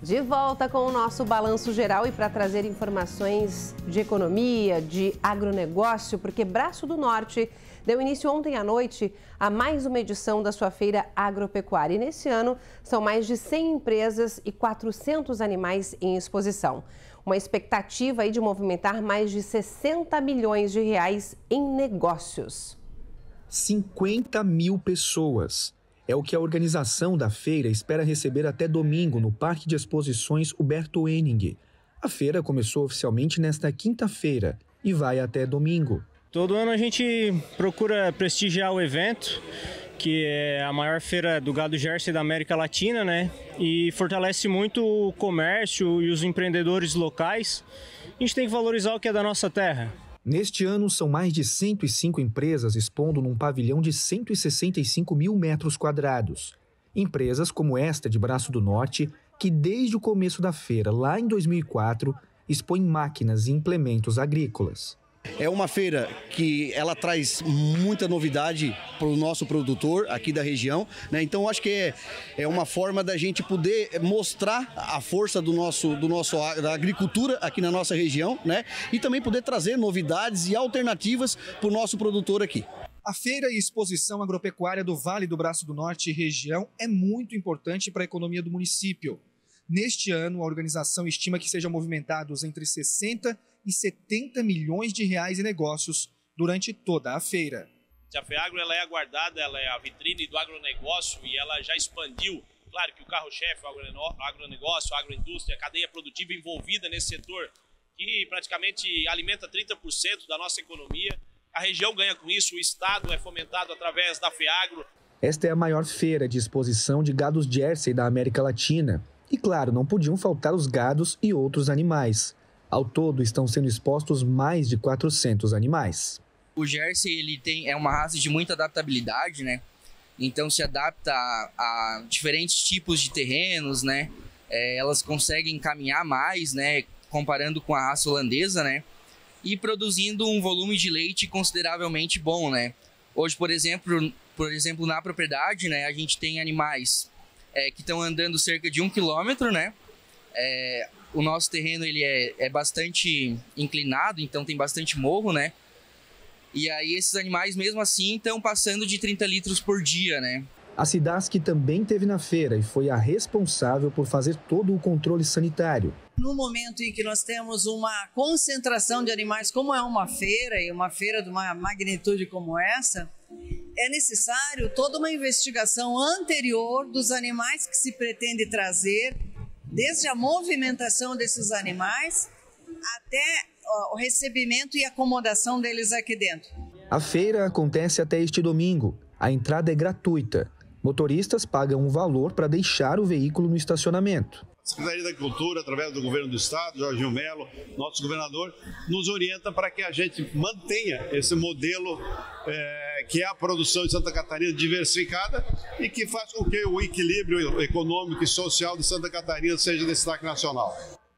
De volta com o nosso balanço geral e para trazer informações de economia, de agronegócio, porque Braço do Norte deu início ontem à noite a mais uma edição da sua feira agropecuária. E nesse ano são mais de 100 empresas e 400 animais em exposição. Uma expectativa aí de movimentar mais de 60 milhões de reais em negócios. 50 mil pessoas. É o que a organização da feira espera receber até domingo no Parque de Exposições Huberto Henning. A feira começou oficialmente nesta quinta-feira e vai até domingo. Todo ano a gente procura prestigiar o evento, que é a maior feira do gado Jersey da América Latina, né? E fortalece muito o comércio e os empreendedores locais. A gente tem que valorizar o que é da nossa terra. Neste ano, são mais de 105 empresas expondo num pavilhão de 165 mil metros quadrados. Empresas como esta de Braço do Norte, que desde o começo da feira, lá em 2004, expõe máquinas e implementos agrícolas. É uma feira que ela traz muita novidade para o nosso produtor aqui da região, né? Então acho que é uma forma da gente poder mostrar a força da agricultura aqui na nossa região, né? E também poder trazer novidades e alternativas para o nosso produtor aqui. A Feira e Exposição Agropecuária do Vale do Braço do Norte e região é muito importante para a economia do município. Neste ano, a organização estima que sejam movimentados entre 60 e 70 milhões de reais em negócios durante toda a feira. A FEAGRO ela é aguardada, ela é a vitrine do agronegócio e ela já expandiu. Claro que o carro-chefe, o agronegócio, a agroindústria, a cadeia produtiva envolvida nesse setor, que praticamente alimenta 30% da nossa economia. A região ganha com isso, o Estado é fomentado através da FEAGRO. Esta é a maior feira de exposição de gados Jersey da América Latina. E claro, não podiam faltar os gados e outros animais. Ao todo, estão sendo expostos mais de 400 animais. O Jersey é uma raça de muita adaptabilidade, né? Então se adapta a diferentes tipos de terrenos, né? Elas conseguem caminhar mais, né? Comparando com a raça holandesa, né? E produzindo um volume de leite consideravelmente bom, né? Hoje, por exemplo, na propriedade, né? A gente tem animais que estão andando cerca de 1 quilômetro, né? O nosso terreno ele é bastante inclinado, então tem bastante morro, né? E aí esses animais, mesmo assim, estão passando de 30 litros por dia, né? A Cidasc também esteve na feira e foi a responsável por fazer todo o controle sanitário. No momento em que nós temos uma concentração de animais, como é uma feira, e uma feira de uma magnitude como essa, é necessário toda uma investigação anterior dos animais que se pretende trazer, desde a movimentação desses animais até o recebimento e acomodação deles aqui dentro. A feira acontece até este domingo. A entrada é gratuita. Motoristas pagam um valor para deixar o veículo no estacionamento. A Secretaria da Agricultura, através do Governo do Estado, Jorginho Melo, nosso governador, nos orienta para que a gente mantenha esse modelo que é a produção de Santa Catarina diversificada e que faz com que o equilíbrio econômico e social de Santa Catarina seja destaque nacional.